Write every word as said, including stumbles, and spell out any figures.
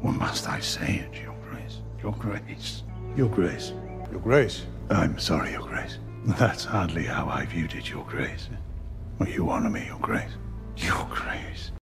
What must I say it, Your Grace? Your Grace. Your Grace. Your Grace. I'm sorry, Your Grace. That's hardly how I viewed it, Your Grace. Well, you honor me, Your Grace. Your Grace.